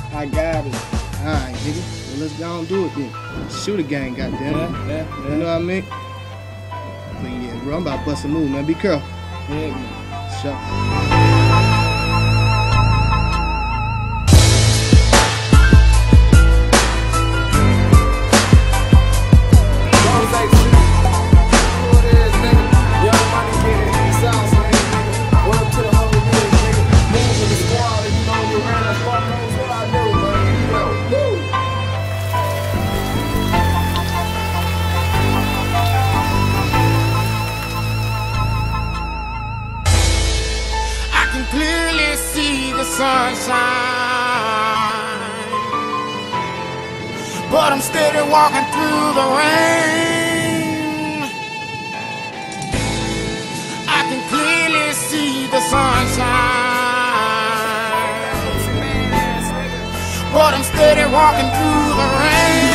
I got it. Alright, nigga. Well, let's go and do it then. Shoot a gang, goddamn. Yeah. You know what I mean? But yeah, bro, I'm about to bust a move, man. Be careful. Yeah, man. Sure. Clearly see the sunshine, but I'm steady walking through the rain. I can clearly see the sunshine, but I'm steady walking through the rain.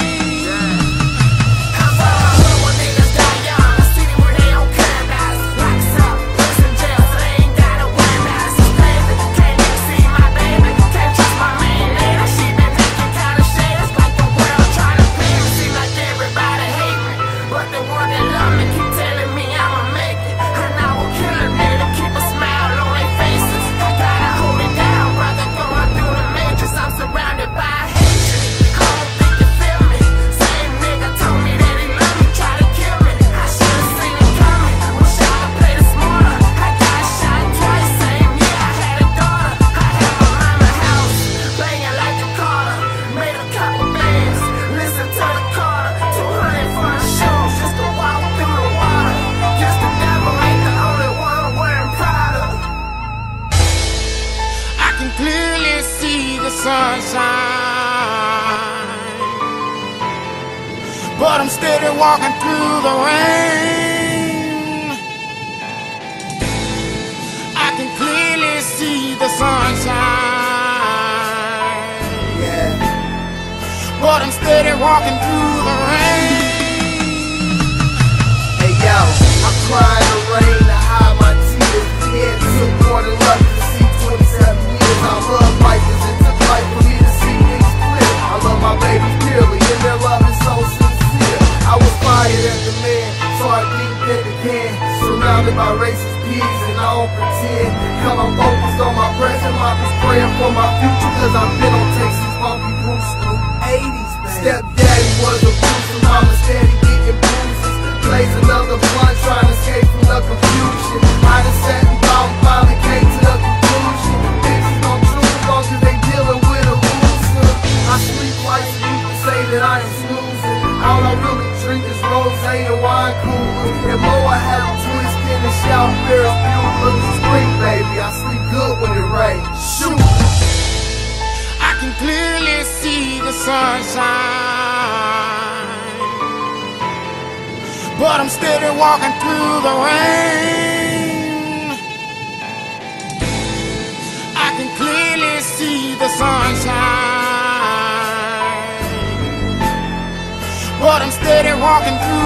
Clearly see the sunshine, but I'm steady walking through the rain. I can clearly see the sunshine, yeah, but I'm steady walking through the rain. Hey yo, I cry in the rain to hide my tears. Yeah, it took more than luck to see 27 years. I love life cause it took life for me to see things clear. I love my baby dearly and their love is so sincere. I was fired at the man, so I deep in the can. Surrounded by racist pigs and I don't pretend. Hell, I'm focused on my present, I'm just praying for my future. Cause I've been on Texas bumpy Bruce through 80s, man. Stepdaddy was a bruiser, mama steady getting bruises. Blaze another blunt, trying to escape from the confusion. I done sat and thought, finally came to the conclusion. Bitches don't choose long as they dealing with a loser. I sleep like people say that I am snoozing. All I really drink is rosé and wine coolers. And more I have them twisted and shout Ferris Bueller. Spring baby, I sleep good when it rains. Shoot! I can clearly see the sunshine, but I'm steady walking through the rain. I can clearly see the sunshine, but I'm steady walking through